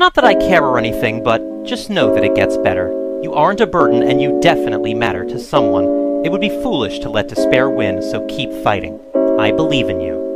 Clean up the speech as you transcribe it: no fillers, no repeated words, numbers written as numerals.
Not that I care or anything, but just know that it gets better. You aren't a burden, and you definitely matter to someone. It would be foolish to let despair win, so keep fighting. I believe in you.